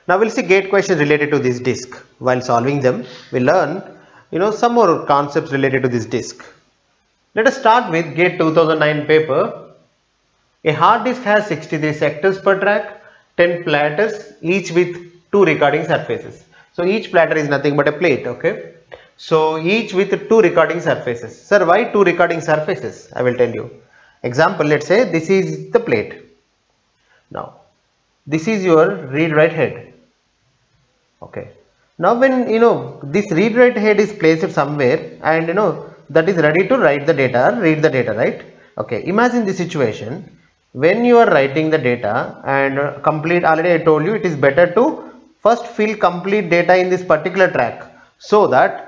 Now we'll see gate questions related to this disk. While solving them, we'll learn some more concepts related to this disk. Let us start with GATE 2009 paper. A hard disk has 63 sectors per track, 10 platters, each with 2 recording surfaces. So each platter is nothing but a plate, okay? So each with 2 recording surfaces. Sir, why 2 recording surfaces? I will tell you. Example, let's say this is the plate. Now, this is your read-write head. Okay. Now when this read-write head is placed somewhere and that is ready to write the data, read the data, right? Okay. Imagine the situation when you are writing the data and complete. Already I told you it is better to first fill complete data in this particular track so that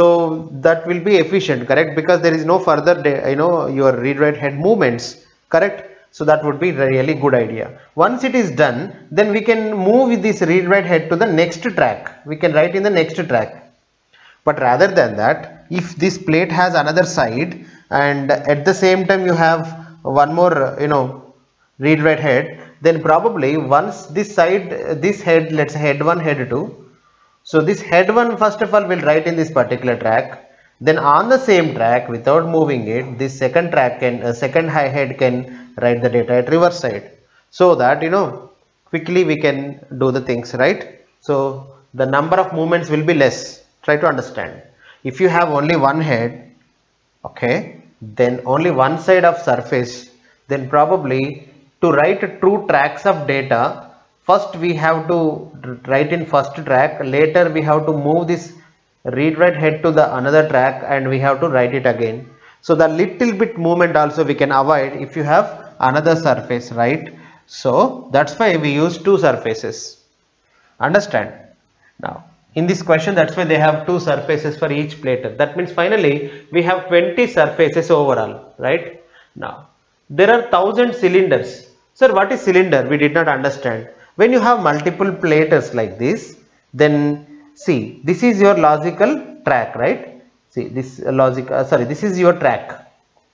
will be efficient, correct? Because there is no further your read-write head movements, correct? So that would be really good idea. Once it is done, then we can move this read-write head to the next track. We can write in the next track. But rather than that, if this plate has another side and at the same time you have one more read-write head, then probably once this side, this head, let's say head 1, head 2. So this head 1 first of all will write in this particular track. Then on the same track, without moving it, this second track can second head can write the data at reverse side, so that quickly we can do the things, right? So the number of movements will be less. Try to understand. If you have only one head, okay, then only one side of surface, then probably to write 2 tracks of data, first we have to write in first track, later we have to move this read-write head to the another track and we have to write it again. So the little bit movement also we can avoid if you have another surface, right? So that's why we use 2 surfaces. Understand? Now in this question, that's why they have 2 surfaces for each platter. That means finally we have 20 surfaces overall, right? Now there are 1000 cylinders. Sir, what is cylinder? We did not understand. When you have multiple platters like this, then see, this is your logical track, right? See, this this is your track,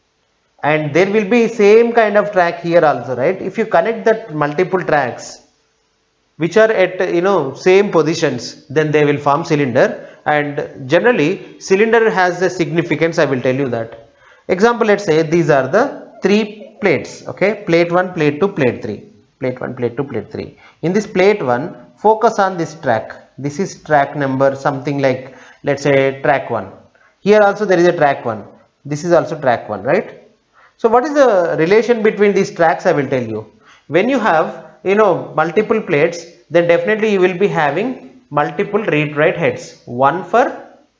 and there will be same kind of track here also, right? If you connect that multiple tracks which are at same positions, then they will form cylinder. And generally cylinder has a significance. I will tell you that. Example, let's say these are the 3 plates, okay? Plate 1, plate 2, plate 3. Plate 1, plate 2, plate 3. In this plate 1, focus on this track. This is track number something like, let's say track 1. Here also there is a track 1. This is also track 1, right? So what is the relation between these tracks? I will tell you. When you have multiple plates, then definitely you will be having multiple read-write heads, one for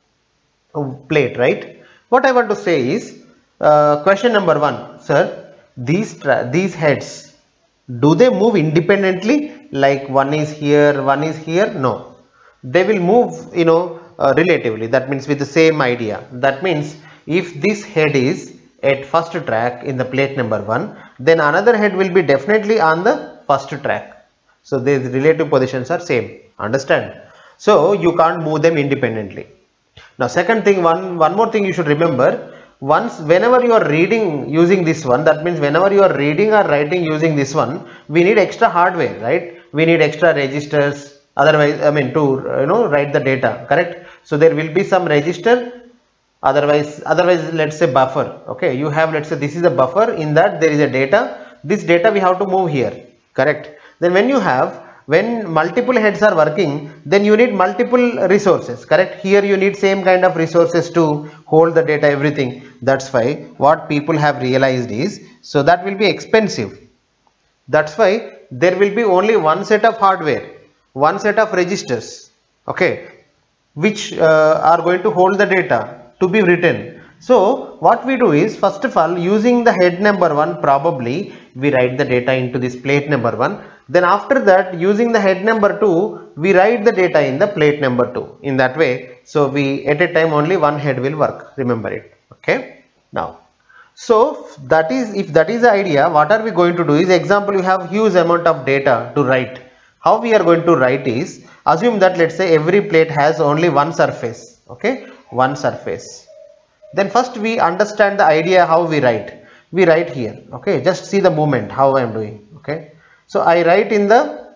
plate, right? What I want to say is question number 1, sir, these heads, do they move independently? Like one is here, one is here? No, they will move relatively. That means with the same idea. That means if this head is at first track in the plate number 1, then another head will be definitely on the first track. So the relative positions are same. Understand? So you can't move them independently. Now second thing, one more thing you should remember. Whenever you are reading using this one, that means whenever you are reading or writing using this one, we need extra hardware, right? We need extra registers. Otherwise, to write the data, correct? So there will be some register. Otherwise let's say buffer. Okay, you have, let's say this is a buffer. In that there is a data. This data we have to move here, correct? Then when multiple heads are working, then you need multiple resources, correct? Here you need same kind of resources to hold the data, everything. That's why what people have realized is, so that will be expensive. That's why there will be only one set of hardware, one set of registers, okay, which are going to hold the data to be written. So what we do is, first of all, using the head number 1, probably we write the data into this plate number 1. Then after that, using the head number 2, we write the data in the plate number 2. In that way, so we at a time only one head will work. Remember it. Okay. Now, so that is, if that is the idea, what are we going to do is, example, you have huge amount of data to write. How we are going to write is, assume that let's say every plate has only one surface. Okay, one surface. Then first we understand the idea how we write. We write here. Okay, just see the movement how I am doing. Okay, so I write in the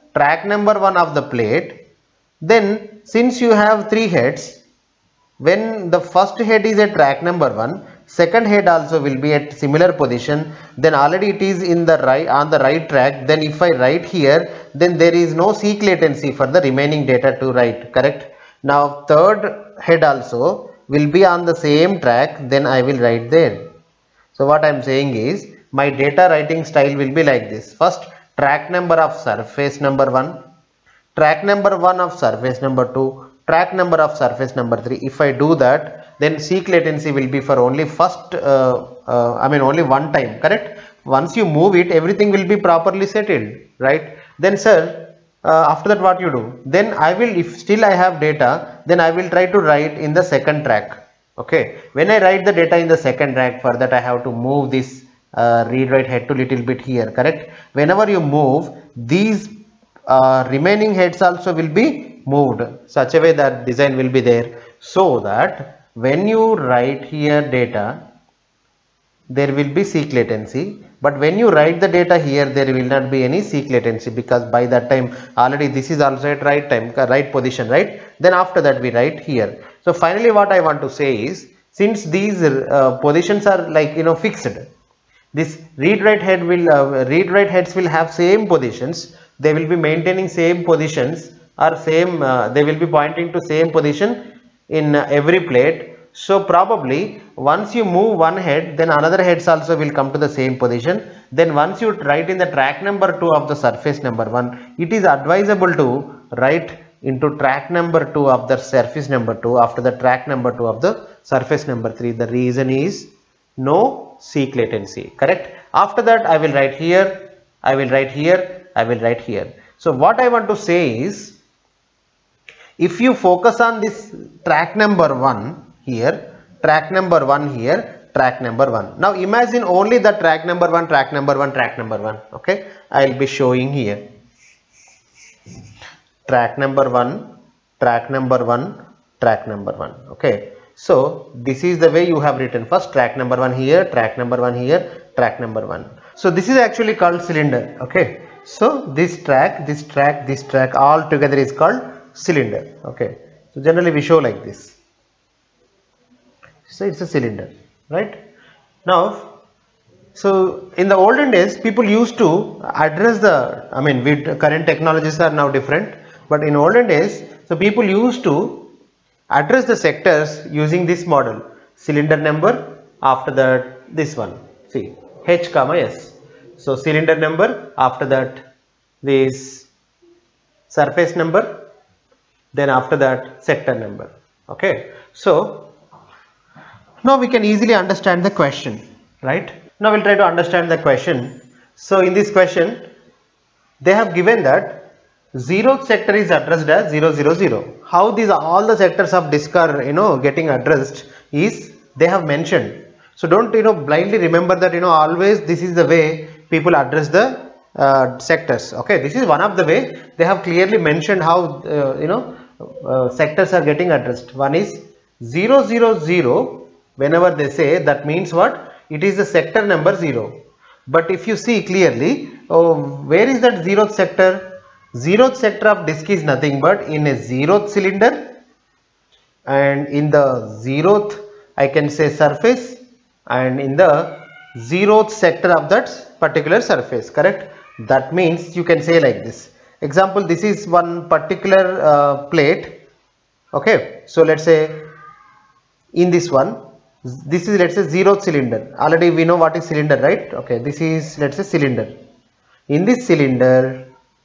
track number 1 of the plate, then since you have 3 heads, when the first head is at track number 1, second head also will be at similar position, then already it is in the right, on the right track. Then if I write here, then there is no seek latency for the remaining data to write, correct? Now third head also will be on the same track, then I will write there. So what I am saying is, my data writing style will be like this. First, track number of surface number 1, track number 1 of surface number 2, track number of surface number 3. If I do that, then seek latency will be for only first, only one time, correct? Once you move it, everything will be properly settled, right? Then sir, after that what you do? Then I will, if still I have data, then I will try to write in the second track. Okay, when I write the data in the second track, for that I have to move this read write head to little bit here, correct? Whenever you move, these remaining heads also will be moved such a way that design will be there, so that when you write here data, there will be seek latency, but when you write the data here, there will not be any seek latency, because by that time already this is also at right position, right? Then after that we write here. So finally what I want to say is, since these positions are like fixed, this read write head will read write heads will have same positions, they will be maintaining same positions, or same they will be pointing to same position in every plate. So probably once you move one head, then another heads also will come to the same position. Then once you write in the track number 2 of the surface number 1, it is advisable to write into track number 2 of the surface number 2 after the track number 2 of the surface number 3. The reason is no seek latency, correct? After that I will write here, I will write here, I will write here. So what I want to say is, if you focus on this track number 1 here, track number 1 here, track number 1. Now imagine only the track number 1, track number 1, track number 1. Okay, I will be showing here. Track number 1, track number 1, track number 1. Okay, so this is the way you have written. First track number 1 here, track number 1 here, track number 1. So this is actually called cylinder. Okay, so this track, this track, this track all together is called cylinder. Okay, so generally we show like this. So it's a cylinder, right? Now, so in the olden days, people used to address the, with current technologies are now different, but in olden days, so people used to address the sectors using this model: cylinder number, after that this one, see, H comma S. So cylinder number, after that this surface number, then after that sector number. Okay, so now we can easily understand the question, right? Now we'll try to understand the question. So in this question, they have given that 0th sector is addressed as 0, 0, 0. How these all the sectors of disk are getting addressed is they have mentioned. So don't blindly remember that always this is the way people address the sectors. Okay, this is one of the way they have clearly mentioned how sectors are getting addressed. One is 0, 0, 0. Whenever they say, that means what? It is the sector number 0. But if you see clearly, where is that 0th sector? 0th sector of disk is nothing but in a 0th cylinder, and in the 0th I can say surface, and in the 0th sector of that particular surface, correct? That means you can say like this. Example, this is one particular plate. Okay, so let's say in this one, this is let's say 0th cylinder. Already we know what is cylinder, right? Okay, this is let's say cylinder. In this cylinder,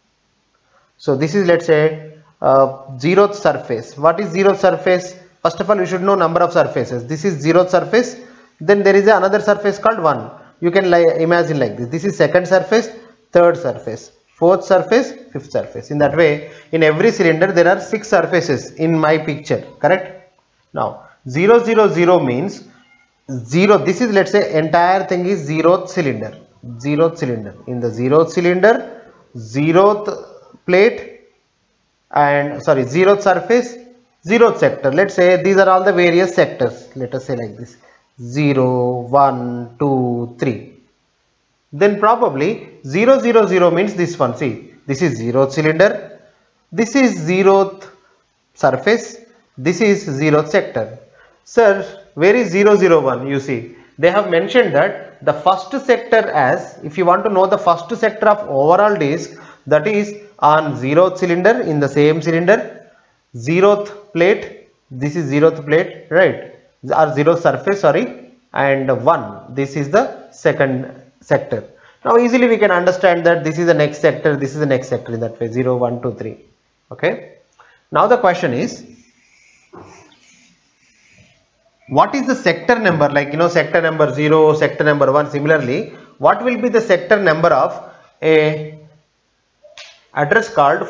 so this is let's say 0th surface. What is 0th surface? First of all, you should know number of surfaces. This is 0th surface. Then there is another surface called 1. You can imagine like this. This is second surface, third surface, fourth surface, fifth surface. In that way, in every cylinder there are 6 surfaces in my picture, correct? Now 0, 0, 0 means 0. This is let's say entire thing is 0th cylinder. 0th cylinder. In the 0th cylinder, 0th plate, and 0th surface, 0th sector. Let's say these are all the various sectors. Let us say like this: 0, 1, 2, 3. Then probably 0, 0, 0 means this one. See, this is 0th cylinder, this is 0th surface, this is 0th sector. Sir, where is 001? You see, they have mentioned that the first sector, as if you want to know the first sector of overall disc, that is on 0th cylinder, in the same cylinder, 0th plate, this is 0th plate, right, or 0th surface, sorry, and 1, this is the second sector. Now easily we can understand that this is the next sector, this is the next sector, in that way 0, 1, 2, 3. Okay. Now the question is, what is the sector number, like sector number 0, sector number 1, similarly what will be the sector number of a address called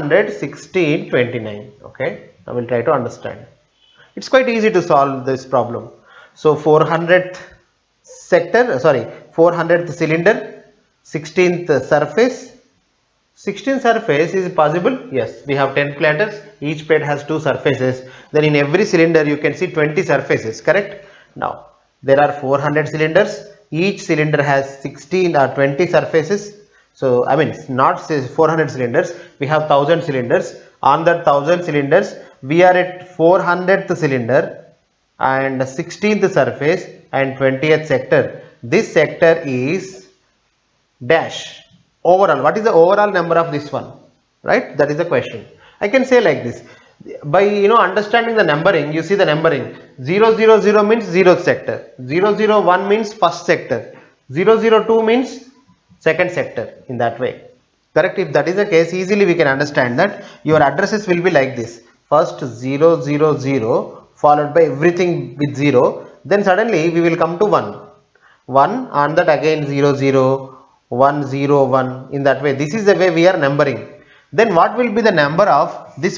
41629? Okay, I will try to understand. It's quite easy to solve this problem. So 400th sector, sorry, 400th cylinder, 16th surface. 16th surface is possible? Yes, we have 10 platters, each plate has 2 surfaces, then in every cylinder you can see 20 surfaces, correct? Now there are 400 cylinders, each cylinder has 16 or 20 surfaces. So I mean not 400 cylinders, we have 1000 cylinders. On that 1000 cylinders we are at 400th cylinder and 16th surface and 20th sector. This sector is dash. Overall, what is the overall number of this one, right? That is the question. I can say like this, by understanding the numbering, you see the numbering 000 means 0th sector, 001 means first sector, 002 means second sector, in that way, correct? If that is the case, easily we can understand that your addresses will be like this, first 000 followed by everything with 0, then suddenly we will come to 1 on that, again 00, 101, in that way. This is the way we are numbering. Then what will be the number of this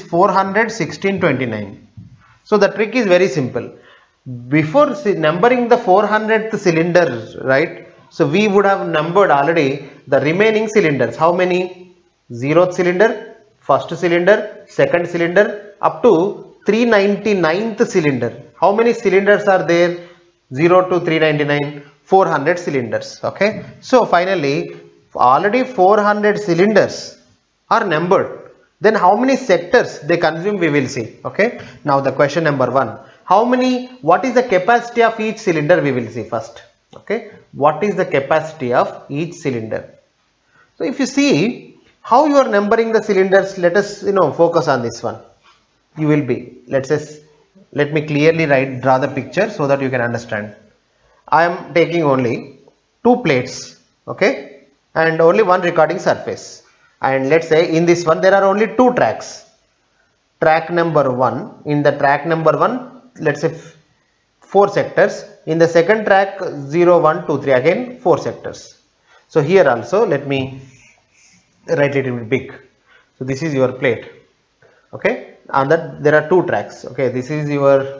41629? So the trick is very simple. Before numbering the 400th cylinder, right, so we would have numbered already the remaining cylinders. How many? 0th cylinder, first cylinder, second cylinder, up to 399th cylinder. How many cylinders are there? 0 to 399, 400 cylinders. Okay, so finally already 400 cylinders are numbered. Then how many sectors they consume, we will see. Okay, now the question number 1, what is the capacity of each cylinder, we will see first. Okay, what is the capacity of each cylinder? So if you see how you are numbering the cylinders, let us focus on this one. You will be, let me clearly draw the picture so that you can understand. I am taking only 2 plates, okay, and only 1 recording surface, and let's say in this one there are only 2 tracks. Track number 1, in the track number 1, let's say 4 sectors, in the second track 0, 1, 2, 3, again 4 sectors. So here also let me write it a bit big. So this is your plate, okay, and that there are 2 tracks. Okay, this is your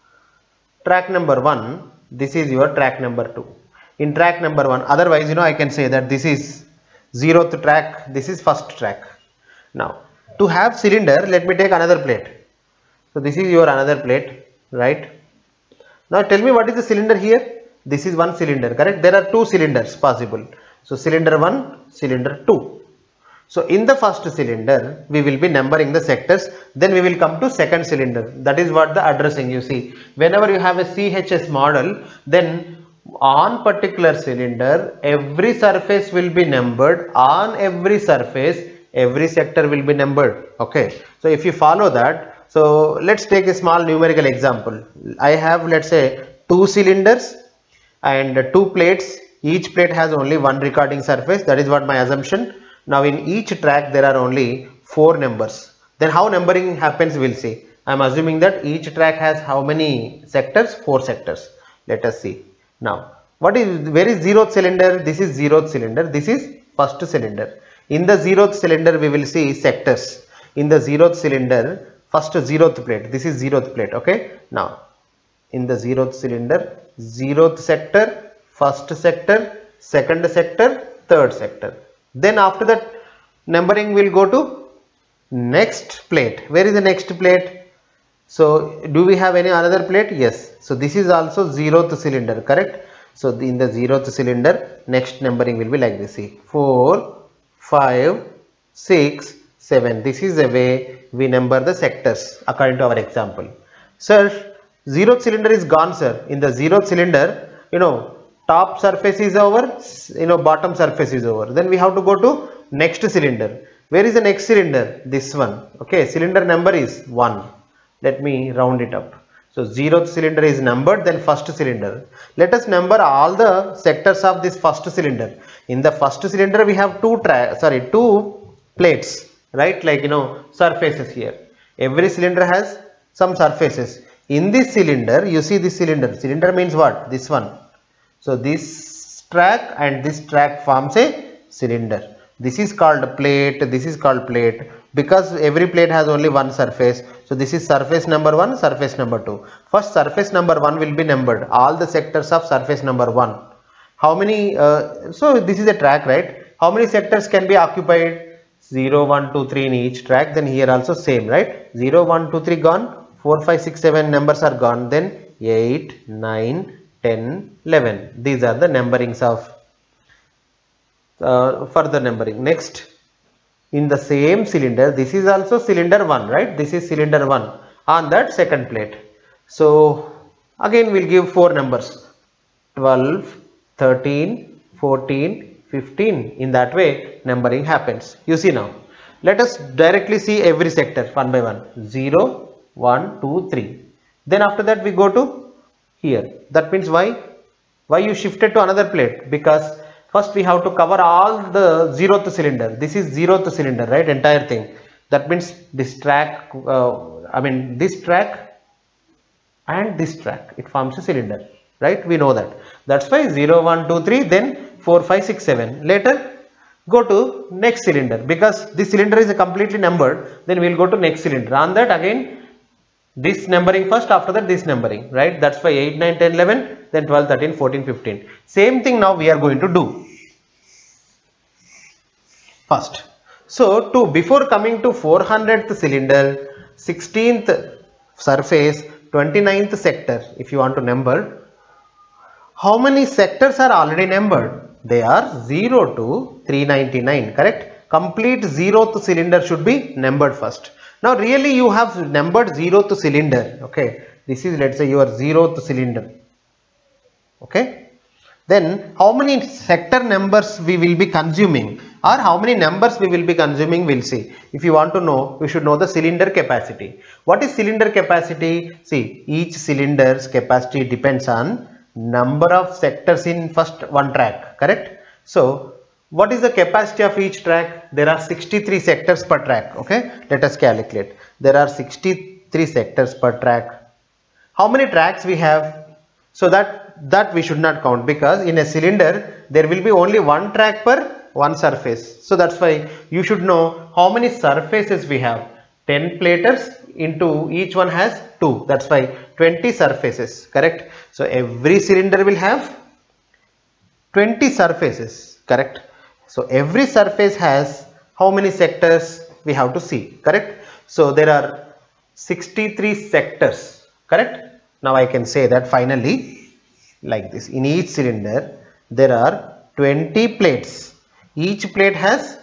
track number 1, this is your track number 2. In track number 1, otherwise I can say that this is 0th track, this is first track. Now to have cylinder, let me take another plate. So this is your another plate, right? Now tell me, what is the cylinder here? This is 1 cylinder, correct? There are 2 cylinders possible. So cylinder 1, cylinder 2. So in the first cylinder we will be numbering the sectors, then we will come to second cylinder. That is what the addressing, you see. Whenever you have a CHS model, then on particular cylinder every surface will be numbered, on every surface every sector will be numbered. Okay, so if you follow that, so let's take a small numerical example. I have, let's say, 2 cylinders and 2 plates. Each plate has only 1 recording surface, that is what my assumption. Now in each track there are only 4 numbers. Then how numbering happens, we'll see. I am assuming that each track has how many sectors? 4 sectors. Let us see. Now where is 0th cylinder? This is 0th cylinder, this is first cylinder. In the 0th cylinder we will see sectors. In the 0th cylinder, first 0th plate, this is 0th plate. Okay, now in the 0th cylinder, 0th sector, first sector, second sector, third sector. Then after that numbering will go to next plate. Where is the next plate? So do we have any another plate? Yes. So this is also 0th cylinder, correct? So in the 0th cylinder next numbering will be like this. See, 4, 5, 6, 7. This is the way we number the sectors according to our example. Sir, zeroth cylinder is gone, sir. In the zeroth cylinder, top surface is over, bottom surface is over. Then we have to go to next cylinder. Where is the next cylinder? This one. Okay, cylinder number is 1. Let me round it up. So 0th cylinder is numbered, then first cylinder. Let us number all the sectors of this first cylinder. In the first cylinder we have two plates, right? Like surfaces here. Every cylinder has some surfaces. In this cylinder, you see this cylinder. Cylinder means what? This one. So this track and this track forms a cylinder. This is called plate, this is called plate, because every plate has only one surface. So this is surface number 1, surface number 2. First surface number 1 will be numbered, all the sectors of surface number 1. How many, so this is a track, right? How many sectors can be occupied? 0, 1, 2, 3 in each track. Then here also same, right? 0, 1, 2, 3 gone, 4, 5, 6, 7 numbers are gone. Then 8, 9, 10, 11. These are the numberings of further numbering. Next, in the same cylinder, this is also cylinder 1, right? This is cylinder 1 on that second plate. So again we'll give 4 numbers, 12, 13, 14, 15. In that way numbering happens. You see now. Let us directly see every sector one by one. 0, 1, 2, 3. Then after that we go to here. That means why you shifted to another plate? Because first we have to cover all the 0th cylinder. This is 0th cylinder, right? Entire thing. That means this track, this track and this track, it forms a cylinder, right? We know that. That's why 0, 1, 2, 3, then 4, 5, 6, 7. Later go to next cylinder, because this cylinder is completely numbered. Then we will go to next cylinder. On that again this numbering first, after that this numbering, right? That's why 8, 9, 10, 11, then 12, 13, 14, 15. Same thing now we are going to do first. So before coming to 400th cylinder, 16th surface, 29th sector, if you want to number, how many sectors are already numbered? They are 0 to 399, correct? Complete 0th cylinder should be numbered first. Now really you have numbered 0th cylinder, okay? This is, let's say, your 0th cylinder, okay? Then how many sector numbers we will be consuming, or how many numbers we will be consuming, we'll see. If you want to know, we should know the cylinder capacity. What is cylinder capacity? See, each cylinder's capacity depends on number of sectors in first one track, correct? So what is the capacity of each track? There are 63 sectors per track, okay? Let us calculate. There are 63 sectors per track. How many tracks we have? So that we should not count, because in a cylinder there will be only one track per one surface. So that's why you should know how many surfaces we have. 10 platers into each one has 2. That's why 20 surfaces, correct? So every cylinder will have 20 surfaces, correct? So every surface has how many sectors we have to see, correct? So there are 63 sectors, correct? Now I can say that finally like this. In each cylinder there are 20 plates. Each plate has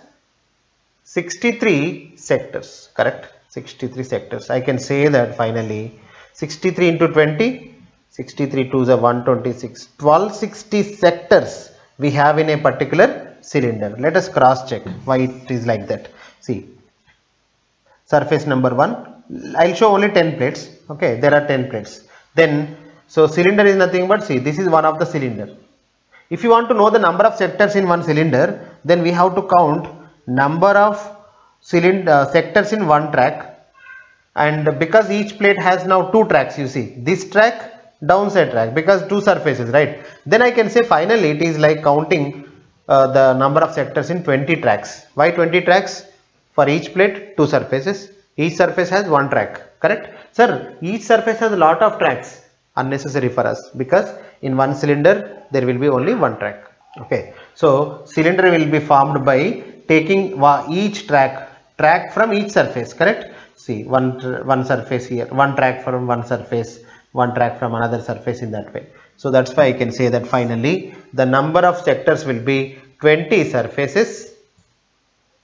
63 sectors, correct? 63 sectors. I can say that finally 63 into 20, 63 2s are 126, 1260 sectors we have in a particular cylinder. Let us cross check why it is like that. See, surface number 1, I will show only 10 plates, okay? There are 10 plates. Then, so cylinder is nothing but, see, this is one of the cylinder. If you want to know the number of sectors in one cylinder, then we have to count number of sectors in one track, and because each plate has now 2 tracks, you see, this track, downside track, because 2 surfaces, right? Then I can say finally it is like counting the number of sectors in 20 tracks. Why 20 tracks? For each plate 2 surfaces, each surface has 1 track, correct? Sir, each surface has a lot of tracks. Unnecessary for us, because in one cylinder there will be only 1 track, okay? So cylinder will be formed by taking each track from each surface, correct? See, one surface here, 1 track from one surface, 1 track from another surface, in that way. So that's why I can say that finally the number of sectors will be 20 surfaces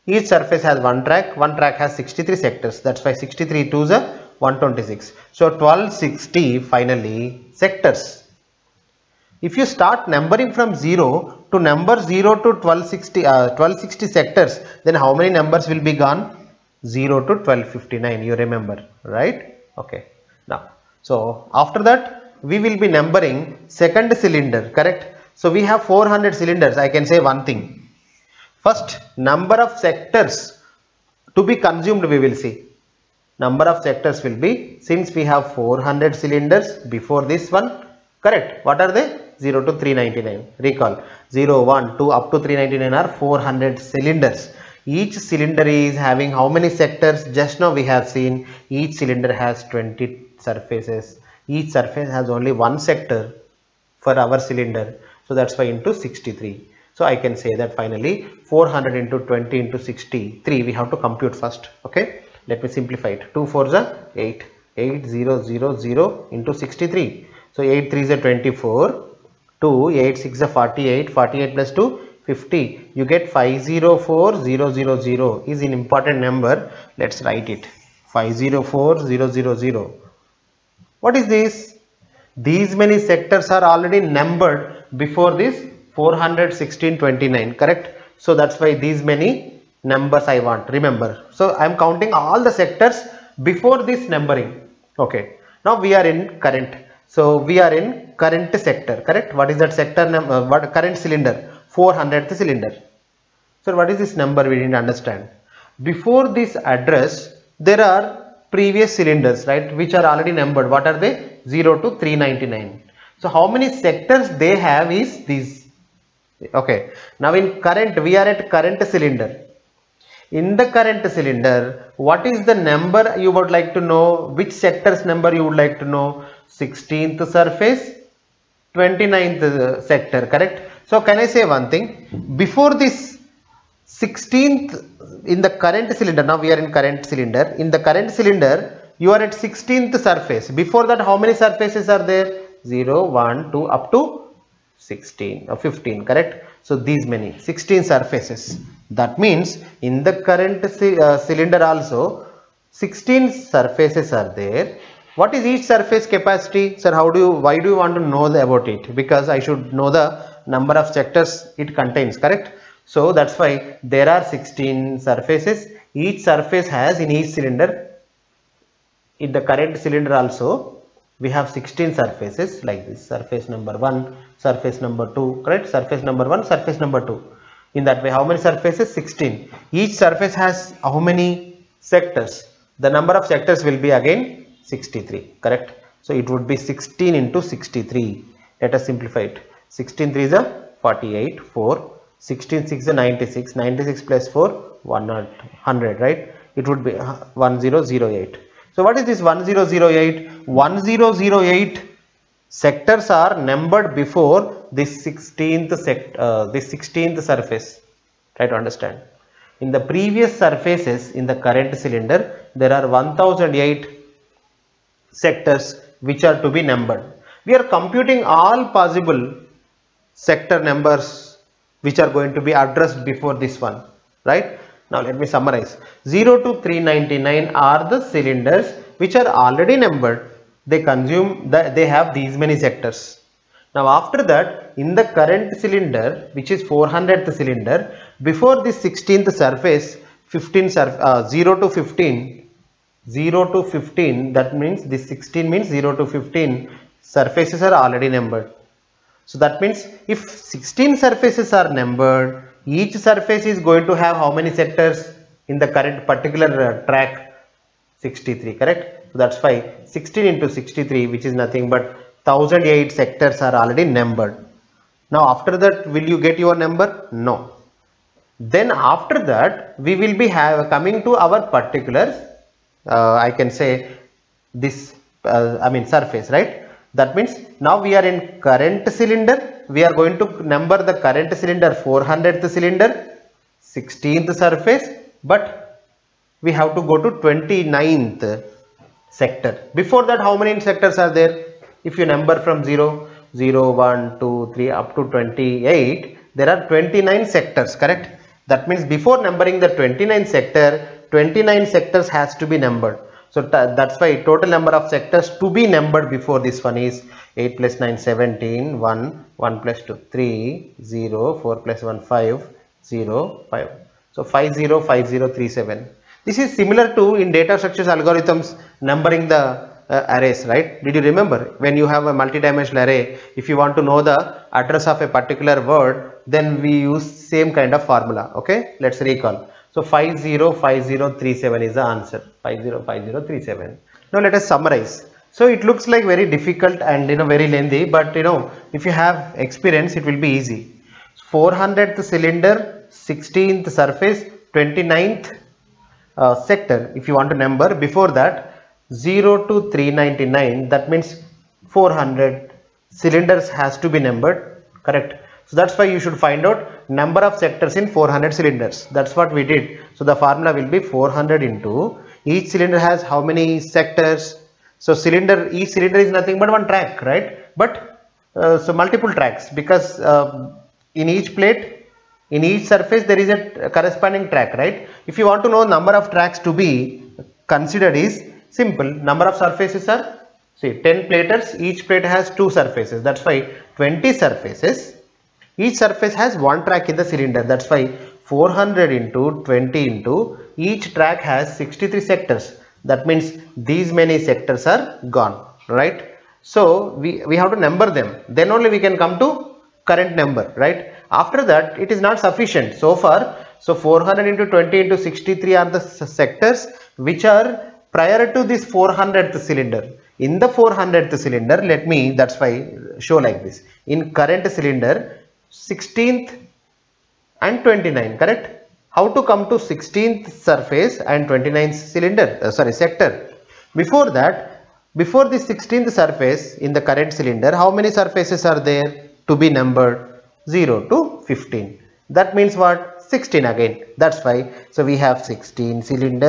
Each surface has one track has 63 sectors. That's why 63 2 is a 126. So 1260 finally sectors. If you start numbering from 0 to number 0 to 1260 sectors, then how many numbers will be gone? 0 to 1259, you remember, right? Okay. Now, so after that we will be numbering second cylinder, correct? So we have 400 cylinders. I can say one thing. First, number of sectors to be consumed we will see. Number of sectors will be, since we have 400 cylinders before this one, correct? What are they? 0 to 399. Recall, 0, 1, 2 up to 399 are 400 cylinders. Each cylinder is having how many sectors? Just now we have seen each cylinder has 20 surfaces. Each surface has only one sector for our cylinder. So that's why into 63. So I can say that finally 400 into 20 into 63 we have to compute first. Okay. Let me simplify it. 2 4s are 8. 8 0 0 0 into 63. So 8 3s are 24. 2 8 6 are 48. 48 plus 2 50. You get 504000 is an important number. Let's write it. 504000. What is this? These many sectors are already numbered before this 41629, correct? So that's why these many numbers I want, remember. So I am counting all the sectors before this numbering. Okay. Now we are in current. So we are in current sector, correct? What is that sector number? What current cylinder? 400th cylinder. So what is this number? We didn't understand. Before this address, there are previous cylinders, right? Which are already numbered. What are they? 0 to 399. So how many sectors they have is these. Okay. Now in current, we are at current cylinder. In the current cylinder, what is the number you would like to know? Which sector's number you would like to know? 16th surface, 29th sector, correct? So can I say one thing? Before this 16th in the current cylinder, now we are in current cylinder. In the current cylinder, you are at 16th surface. Before that, how many surfaces are there? 0, 1, 2 up to 16 or 15, correct? So these many 16 surfaces. That means in the current cylinder also 16 surfaces are there. What is each surface capacity? Sir, why do you want to know about it? Because I should know the number of sectors it contains, correct? So that's why there are 16 surfaces. Each surface has in each cylinder. In the current cylinder also we have 16 surfaces like this. Surface number 1, surface number 2, correct? Surface number 1, surface number 2. In that way, how many surfaces? 16. Each surface has how many sectors? The number of sectors will be again 63, correct? So it would be 16 into 63. Let us simplify it. 16 3 is a 48, 4. 16 6 is a 96. 96 plus 4, 100, right? It would be 1008. So what is this 1008? 1008 sectors are numbered before this 16th surface. Try to understand. In the previous surfaces in the current cylinder, there are 1008 sectors which are to be numbered. We are computing all possible sector numbers which are going to be addressed before this one, right? Now let me summarize. 0 to 399 are the cylinders which are already numbered. They have these many sectors. Now after that, in the current cylinder, which is 400th cylinder, before this 16th surface, 0 to 15, that means this 16 means 0 to 15 surfaces are already numbered. So that means if 16 surfaces are numbered, each surface is going to have how many sectors in the current particular track? 63, correct? So that's why 16 into 63, which is nothing but 1008 sectors are already numbered. Now after that, will you get your number? No. Then after that, we will be coming to our particulars. I can say this, surface, right? That means now we are in current cylinder. We are going to number the current cylinder 400th cylinder, 16th surface, but we have to go to 29th sector. Before that, how many sectors are there? If you number from 0, 0, 1, 2, 3 up to 28, there are 29 sectors, correct? That means before numbering the 29 sector, 29 sectors has to be numbered. So that's why total number of sectors to be numbered before this one is 8 plus 9 17, 1, 1 plus 2 3, 0, 4 plus 1 5, 0, 5. So 505037. This is similar to in data structures algorithms numbering the arrays, right? Did you remember when you have a multi-dimensional array, if you want to know the address of a particular word, then we use same kind of formula. Okay, let's recall. So 505037 is the answer. 505037. Now let us summarize. So it looks like very difficult and very lengthy, but if you have experience it will be easy. 400th cylinder, 16th surface, 29th sector. If you want to number before that 0 to 399, that means 400 cylinders has to be numbered, correct? So that's why you should find out number of sectors in 400 cylinders. That's what we did. So the formula will be 400 into each cylinder has how many sectors. So each cylinder is nothing but one track, right? But so multiple tracks, because in each plate, in each surface there is a corresponding track, right? If you want to know number of tracks to be considered is simple. Number of surfaces are, see, 10 platers, each plate has 2 surfaces. That's why 20 surfaces. Each surface has one track in the cylinder. That's why 400 into 20 into each track has 63 sectors. That means these many sectors are gone, right? So we have to number them. Then only we can come to current number, right? After that it is not sufficient so far. So 400 into 20 into 63 are the sectors which are prior to this 400th cylinder. In the 400th cylinder, that's why show like this. In current cylinder, 16th and 29, correct? How to come to 16th surface and 29th cylinder, sector? Before that, before the 16th surface in the current cylinder, how many surfaces are there to be numbered? 0 to 15. That means what? 16 again. That's why. So we have 16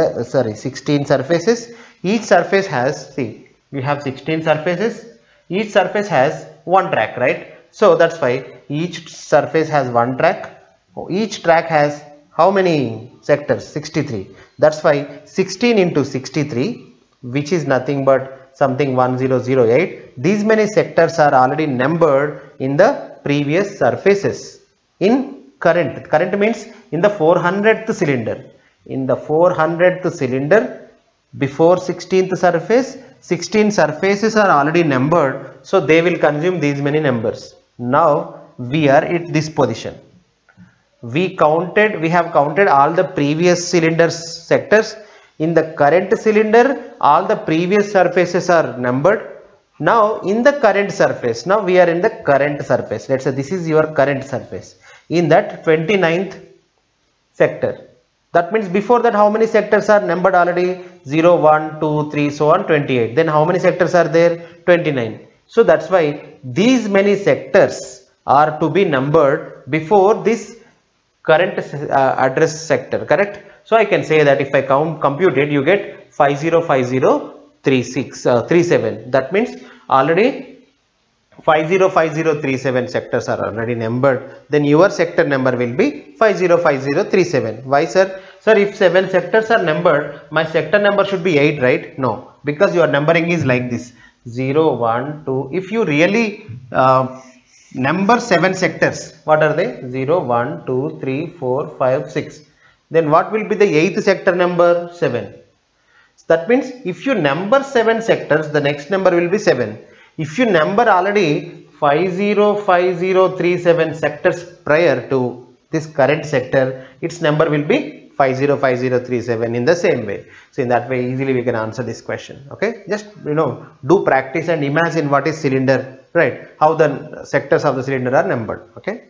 surfaces. Each surface has, see, we have 16 surfaces. Each surface has one track, right? So that's why each surface has one track. Each track has how many sectors? 63. That's why 16 into 63, which is nothing but something 1008. These many sectors are already numbered in the previous surfaces. In current means in the 400th cylinder. In the 400th cylinder, before 16th surface, 16 surfaces are already numbered, so they will consume these many numbers. Now we are at this position. We have counted all the previous cylinder sectors. In the current cylinder, all the previous surfaces are numbered. Now in the current surface, now we are in the current surface. Let's say this is your current surface. In that 29th sector. That means before that how many sectors are numbered already? 0, 1, 2, 3, so on 28. Then how many sectors are there? 29. So that's why these many sectors are to be numbered before this current address sector, correct? So I can say that if I compute it, you get 505037. That means already 505037 sectors are already numbered. Then your sector number will be 505037. Why, sir? Sir, if 7 sectors are numbered, my sector number should be 8, right? No, because your numbering is like this: 0, 1, 2. If you really number 7 sectors, what are they? 0, 1, 2, 3, 4, 5, 6. Then what will be the 8th sector number? 7. So that means if you number 7 sectors, the next number will be 7. If you number already 505037 sectors prior to this current sector, its number will be 505037 in the same way. So in that way easily we can answer this question. Okay, just do practice and imagine what is cylinder, right? How the sectors of the cylinder are numbered. Okay.